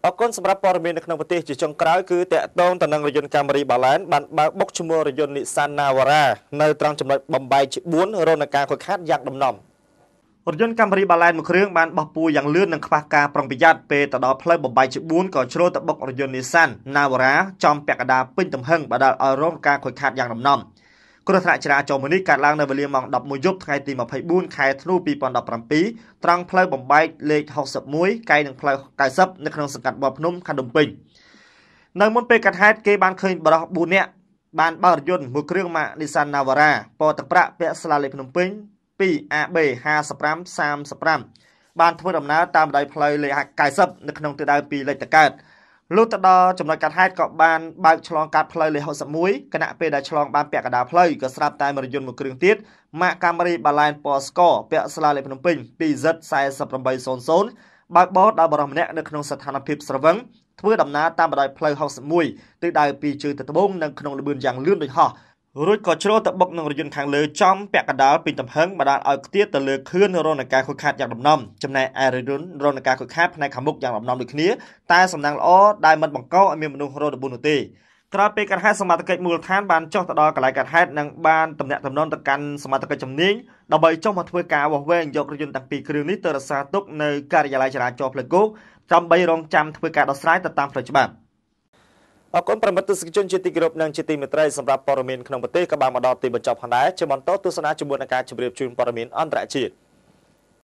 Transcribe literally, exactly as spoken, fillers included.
អគុណសម្រាប់ព័ត៌មាននៅក្នុងប្រទេសជាចុងក្រោយគឺតកតងទៅនឹងរយន្ត Camry Balance បានបើកបុកឈ្មោះរយន្ត Nissan Navara នៅត្រង់ចំណុចបំបែកជាបួនរនការខូចខាតយ៉ាងដំណំរយន្ត Camry Balance មួយគ្រឿងបានបោះពុះយ៉ាងលឿននិងខ្វះការប្រុងប្រយ័ត្នពេលទៅដល់ផ្លូវបំបែកជាបួនក៏ជ្រុលទៅបុករយន្ត Nissan Navara ចំពាក់កណ្ដាលពេញទំហឹងបណ្ដាលឲ្យរងការខូចខាតយ៉ាងដំណំគ្រោះថ្នាក់ចរាចរណ៍មួយនេះកើតឡើងនៅវេលាម៉ោងដប់មួយយប់ថ្ងៃទីម្ភៃបួនខែធ្នូពីរពាន់ដប់ប្រាំពីរត្រង់ផ្លូវបំបែកលេខហុកសិបមួយកែងនឹងផ្លូវកៅសិបនៅក្នុងសង្កាត់បោះភ្នំខណ្ឌដុំពេញនៅមុនពេលកាត់ហេតុគេបានឃើញបរិសុទ្ធបួននាក់បានបើករថយន្តមួយគ្រឿងម៉ាក Nissan Navara ពណ៌ទឹកប្រាក់ពាក់ស្លាលេខភ្នំពេញ ពី A B ห้าสิบห้า สามสิบห้าបានធ្វើដំណើរតាមបណ្ដោយផ្លូវលេខកៅសិបនៅក្នុងទិសដៅពីលេខតកើតលុះទៅដល់ចំណុចកាត់ហេតុក៏បានបើកឆ្លងកាត់ផ្លូវលេខហុកសិបមួយគណៈពេលដែលឆ្លងបានពាក់កណ្ដាលផ្លូវក៏ស្រាប់តែរថយន្តមួយគ្រឿងទៀតម៉ាក Camry Balance ពណ៌ស្ករពាក់ស្លាលេខភ្នំពេញ ពី Z สี่สิบแปด ศูนย์ ศูนย์បើកបោដោយបរិសម្នាក់នៅក្នុងស្ថានភាពស្រវឹងធ្វើដំណើរតាមបណ្ដោយផ្លូវហុកសិបមួយទិសដៅពីជើងទៅត្បូងនិងក្នុងល្បឿនយ៉ាងលឿនដូចហោះរួចក៏ជ្រុលទៅបុកនឹងរថយន្តខាងលើចំពាក់កណ្ដាលពេញទំហឹងបណ្ដាលឲ្យខ្ទាតទៅលើខឿនរនការខូចខាតយ៉ាងដំណំចំណែកឯរថយន្តរនការខូចខាតផ្នែកខាងមុខយ៉ាងដំណំដូចគ្នាតែសំណាងល្អដែលមិនបង្កឲ្យមានមនុស្សរងរបួសនោះទេក្រោយពេលកាត់ហេតុសមត្ថកិច្ចមូលដ្ឋានបានចុះទៅដល់កន្លែងកាត់ហេតុនិងបានទំនាក់ទំនងទៅកាន់សមត្ថកិច្ចជំនាញដើម្បីចុះមកធ្វើការវាស់វែងយករថយន្តទាំងពីរគ្រឿងនេះទៅរក្សាទុកនៅការិយាល័យចរាចរណ៍ផ្លូវគោកដើម្បីរងចាំធ្វើការដោះស្រាយទៅតាមផ្លូវច្បាប់អរគុណប្រិមិត្តទស្សនិកជនជាទីគោរពនិងជាទីមេត្រីសម្រាប់ព័ត៌មានក្នុងប្រទេសក៏បានមកដល់ទីបញ្ចប់ផងដែរជាបន្តទស្សនាជាមួយនឹងការជម្រាបជូនព័ត៌មានអន្តរជាតិ